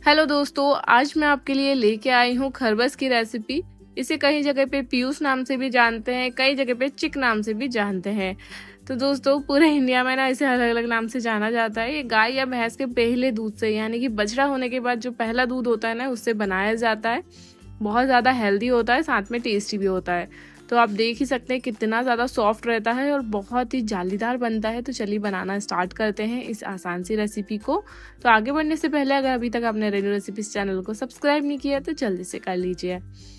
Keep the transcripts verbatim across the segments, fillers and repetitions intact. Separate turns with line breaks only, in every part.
Hello दोस्तों, आज मैं आपके लिए लेके आई हूँ खरबस की रेसिपी। इसे कई जगह पे पीयूष नाम से भी जानते हैं, कई जगह पे चिक नाम से भी जानते हैं। तो दोस्तों पूरे इंडिया में ना इसे अलग अलग नाम से जाना जाता है। ये गाय या भैंस के पहले दूध से, यानी कि बछड़ा होने के बाद जो पहला दूध होता है ना, उससे बनाया जाता है। बहुत ज़्यादा हेल्दी होता है, साथ में टेस्टी भी होता है। तो आप देख ही सकते हैं कितना ज़्यादा सॉफ्ट रहता है और बहुत ही जालीदार बनता है। तो चलिए बनाना स्टार्ट करते हैं इस आसान सी रेसिपी को। तो आगे बढ़ने से पहले अगर अभी तक आपने रेनू रेसिपीज चैनल को सब्सक्राइब नहीं किया तो जल्दी से कर लीजिए।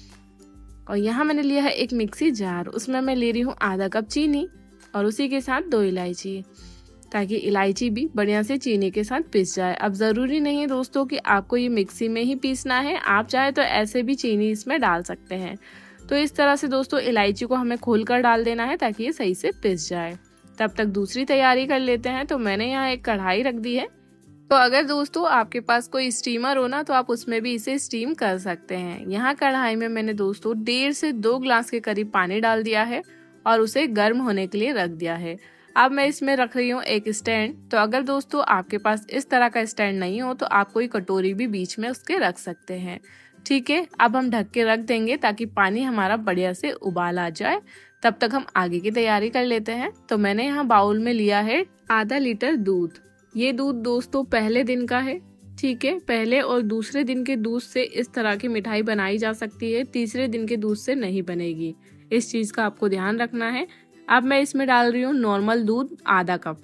और यहाँ मैंने लिया है एक मिक्सी जार, उसमें मैं ले रही हूँ आधा कप चीनी और उसी के साथ दो इलायची, ताकि इलायची भी बढ़िया से चीनी के साथ पिस जाए। अब ज़रूरी नहीं है दोस्तों कि आपको ये मिक्सी में ही पीसना है, आप चाहे तो ऐसे भी चीनी इसमें डाल सकते हैं। तो इस तरह से दोस्तों इलायची को हमें खोलकर डाल देना है ताकि ये सही से पिस जाए। तब तक दूसरी तैयारी कर लेते हैं। तो मैंने यहाँ एक कढ़ाई रख दी है। तो अगर दोस्तों आपके पास कोई स्टीमर हो ना, तो आप उसमें भी इसे स्टीम कर सकते हैं। यहाँ कढ़ाई में मैंने दोस्तों डेढ़ से दो ग्लास के करीब पानी डाल दिया है और उसे गर्म होने के लिए रख दिया है। अब मैं इसमें रख रही हूँ एक स्टैंड। तो अगर दोस्तों आपके पास इस तरह का स्टैंड नहीं हो तो आप कोई कटोरी भी बीच में उसके रख सकते हैं। ठीक है, अब हम ढक के रख देंगे ताकि पानी हमारा बढ़िया से उबाल आ जाए। तब तक हम आगे की तैयारी कर लेते हैं। तो मैंने यहाँ बाउल में लिया है आधा लीटर दूध। ये दूध दोस्तों पहले दिन का है। ठीक है, पहले और दूसरे दिन के दूध से इस तरह की मिठाई बनाई जा सकती है, तीसरे दिन के दूध से नहीं बनेगी। इस चीज का आपको ध्यान रखना है। अब मैं इसमें डाल रही हूँ नॉर्मल दूध आधा कप।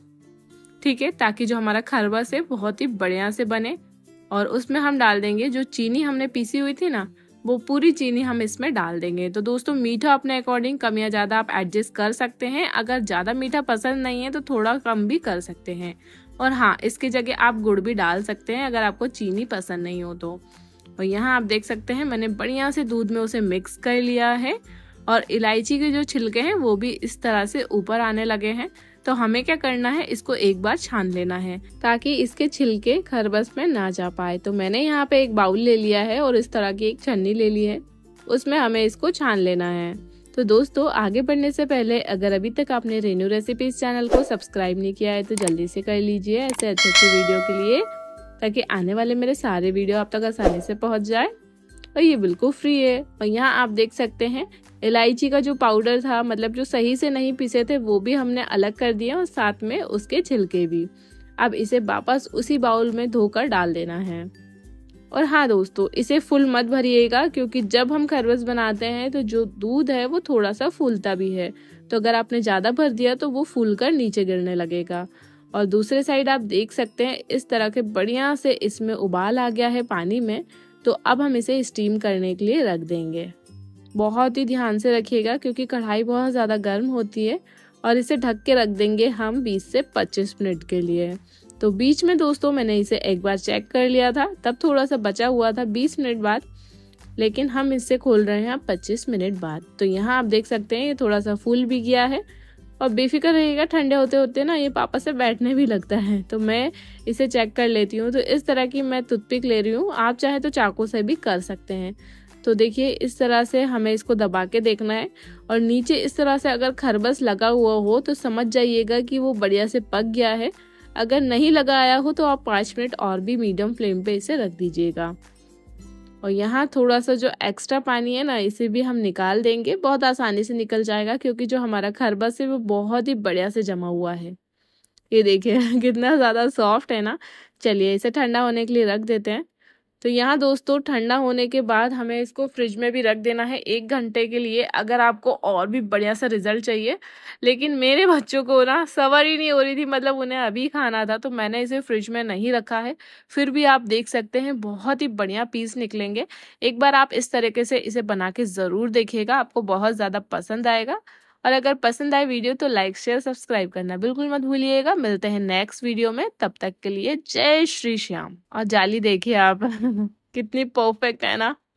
ठीक है, ताकि जो हमारा खरबस है बहुत ही बढ़िया से बने। और उसमें हम डाल देंगे जो चीनी हमने पीसी हुई थी ना, वो पूरी चीनी हम इसमें डाल देंगे। तो दोस्तों मीठा अपने अकॉर्डिंग कम या ज़्यादा आप एडजस्ट कर सकते हैं। अगर ज़्यादा मीठा पसंद नहीं है तो थोड़ा कम भी कर सकते हैं। और हाँ, इसकी जगह आप गुड़ भी डाल सकते हैं अगर आपको चीनी पसंद नहीं हो तो। और यहाँ आप देख सकते हैं मैंने बढ़िया से दूध में उसे मिक्स कर लिया है और इलायची के जो छिलके हैं वो भी इस तरह से ऊपर आने लगे हैं। तो हमें क्या करना है, इसको एक बार छान लेना है ताकि इसके छिलके खरबस में ना जा पाए। तो मैंने यहाँ पे एक बाउल ले लिया है और इस तरह की एक छन्नी ले ली है, उसमें हमें इसको छान लेना है। तो दोस्तों आगे बढ़ने से पहले अगर अभी तक आपने रेनू रेसिपीज चैनल को सब्सक्राइब नहीं किया है तो जल्दी से कर लीजिए ऐसे अच्छे अच्छे वीडियो के लिए, ताकि आने वाले मेरे सारे वीडियो आप तक आसानी से पहुँच जाए। और ये बिल्कुल फ्री है। और यहाँ आप देख सकते हैं इलायची का जो पाउडर था, मतलब जो सही से नहीं पीसे थे, वो भी हमने अलग कर दिया और साथ में उसके छिलके भी। अब इसे वापस उसी बाउल में धोकर डाल देना है। और हाँ दोस्तों, इसे फुल मत भरिएगा, क्योंकि जब हम खरबस बनाते हैं तो जो दूध है वो थोड़ा सा फूलता भी है। तो अगर आपने ज्यादा भर दिया तो वो फूल कर नीचे गिरने लगेगा। और दूसरे साइड आप देख सकते हैं इस तरह के बढ़िया से इसमें उबाल आ गया है पानी में। तो अब हम इसे स्टीम करने के लिए रख देंगे। बहुत ही ध्यान से रखिएगा क्योंकि कढ़ाई बहुत ज़्यादा गर्म होती है। और इसे ढक के रख देंगे हम बीस से पच्चीस मिनट के लिए। तो बीच में दोस्तों मैंने इसे एक बार चेक कर लिया था, तब थोड़ा सा बचा हुआ था बीस मिनट बाद, लेकिन हम इसे खोल रहे हैं पच्चीस मिनट बाद। तो यहाँ आप देख सकते हैं ये थोड़ा सा फूल भी गया है। और बेफिक्र रहिएगा, ठंडे होते होते ना ये पापा से बैठने भी लगता है। तो मैं इसे चेक कर लेती हूँ। तो इस तरह की मैं टूथपिक ले रही हूँ, आप चाहे तो चाकू से भी कर सकते हैं। तो देखिए इस तरह से हमें इसको दबा के देखना है। और नीचे इस तरह से अगर खरबस लगा हुआ हो तो समझ जाइएगा कि वो बढ़िया से पक गया है। अगर नहीं लगाया हो तो आप पाँच मिनट और भी मीडियम फ्लेम पे इसे रख दीजिएगा। और यहाँ थोड़ा सा जो एक्स्ट्रा पानी है ना, इसे भी हम निकाल देंगे। बहुत आसानी से निकल जाएगा क्योंकि जो हमारा खरबस है वो बहुत ही बढ़िया से जमा हुआ है। ये देखिए कितना ज़्यादा सॉफ्ट है ना। चलिए इसे ठंडा होने के लिए रख देते हैं। तो यहाँ दोस्तों ठंडा होने के बाद हमें इसको फ्रिज में भी रख देना है एक घंटे के लिए, अगर आपको और भी बढ़िया सा रिजल्ट चाहिए। लेकिन मेरे बच्चों को ना सबर ही नहीं हो रही थी, मतलब उन्हें अभी खाना था, तो मैंने इसे फ्रिज में नहीं रखा है। फिर भी आप देख सकते हैं बहुत ही बढ़िया पीस निकलेंगे। एक बार आप इस तरीके से इसे बना के ज़रूर देखिएगा, आपको बहुत ज़्यादा पसंद आएगा। और अगर पसंद आए वीडियो तो लाइक शेयर सब्सक्राइब करना बिल्कुल मत भूलिएगा। मिलते हैं नेक्स्ट वीडियो में, तब तक के लिए जय श्री श्याम। और जाली देखिए आप कितनी परफेक्ट है ना।